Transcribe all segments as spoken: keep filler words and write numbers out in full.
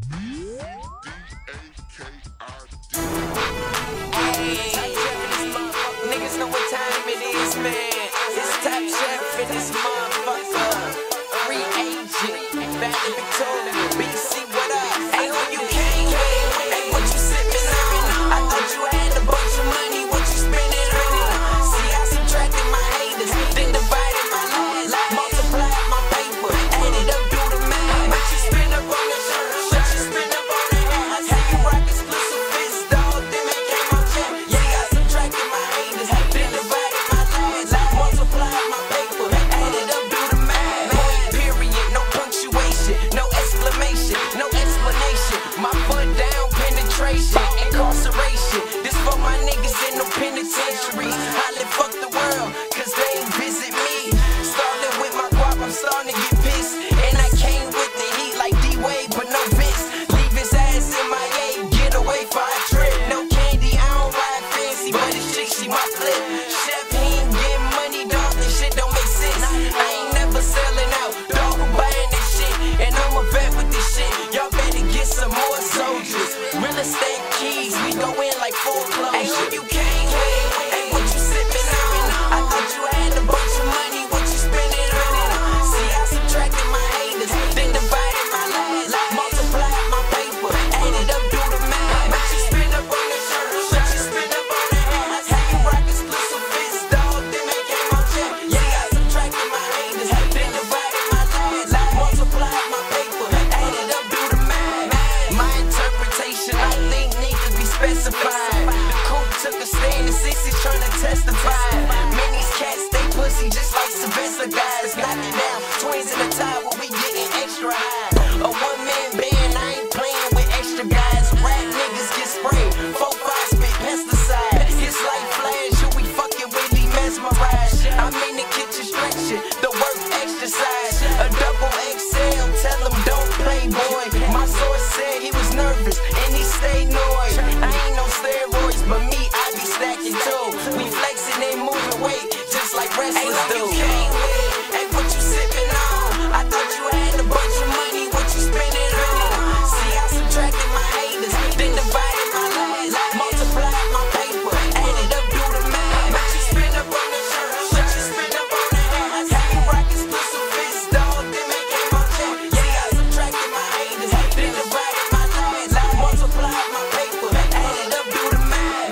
Niggas know what time it is, man. It's Top Chef in this motherfucker. Free agent, back in Victoria, B C, what up? Ain't who you came with, ain't what you sippin' on. I thought you had a bunch of money, what you spendin' on? See, I subtracted my haters, then divided my life, multiplied my paper, added up, do the math. What you spend up on the shirt, what you spend up on the ass. How you rock exclusive fits, dog, then they came on check. Yeah, I subtracted my haters, then divided my life, multiplied my paper, added up, do the math. Point period, no punctuation, no exclamation, no explanation. My foot down, penetration, incarceration. This for my niggas in no penitentiaries. Holla, fuck the world, cause they ain't visit me. Starting with my guap, I'm starting to get pissed. And I came with the heat like D-Wade, but no Vince. Leave his ass in my A, get away for a trip. No candy, I don't ride fancy, but this chick, she my flip. Chef, he ain't getting money, dog, this shit don't make sense. I ain't never selling out, dog, who buying this shit. And I'm a vet with this shit, y'all better get some more soldiers. Real estate keys, we go in like foreclosure. Ain't who you came with, ain't what you sippin' on. I thought you had a bunch of money, what you spendin' on? See, I subtracted my haters, then divided my life, multiplied my paper, added up, do the math. What you spend up on the shirt, what you spend up on the ass. How you rock exclusive fits, dog, then they came on check. Yeah, I subtracted my haters, then divided my life, multiplied my paper, added up, do the math. My interpretation, I think, needs to be specified. The coop took a stand and sixties trying to testify. Man, these cats, they pussy just like Sylvester guys. Knock it down, twins in the tie, where we getting extra high. A one-man band, I ain't playing with extra guys. Rap niggas get sprayed, four five spit pesticide. It's like Flash, who we fucking with, be mesmerized. I'm in the kitchen stretching, the work exercise. A double X L, tell him don't play, boy. My source said he was nervous, and he stayed noise. I ain't no steroids, but me, I be stacking too. We flexing and moving weight, just like wrestlers do. Ain't what you sippin' on. I thought you had a bunch of money, what you spendin' on? See, I subtracted my haters, then divided my life, multiplied my paper, added up, do the math. What you spend up on the shirt, what you spend up on the ass. How you rock exclusive fits, dog, then they came on check. Yeah, I subtracted my haters, then divided my life, multiplied my paper, added up, do the math.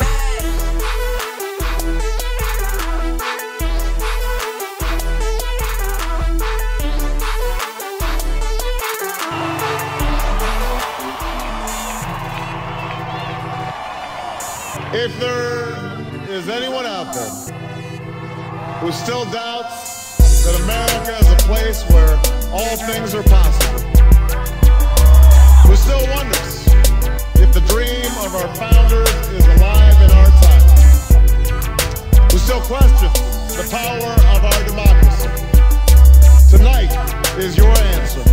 If there is anyone out there who still doubts that America is a place where all things are possible, who still wonders if the dream of our founders is alive in our time, who still questions the power of our democracy, tonight is your answer.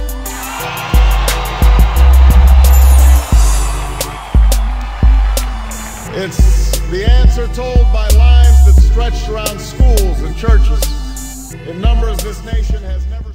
It's the answer told by lines that stretched around schools and churches in numbers this nation has never